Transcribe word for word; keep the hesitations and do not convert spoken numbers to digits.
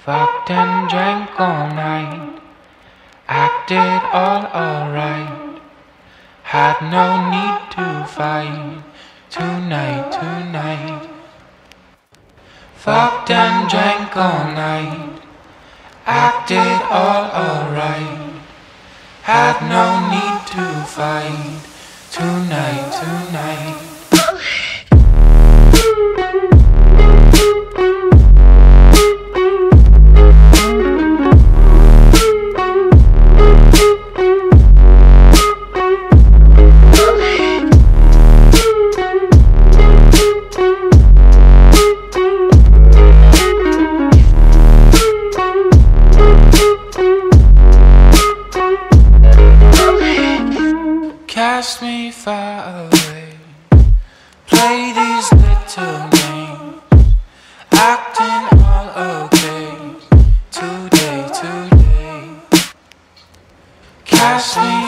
Fucked and drank all night, acted all alright. Had no need to fight tonight, tonight. Fucked and drank all night, acted all alright. Had no need to fight tonight, tonight. Cast me far away, play these little games, acting all okay, today, today. Cast me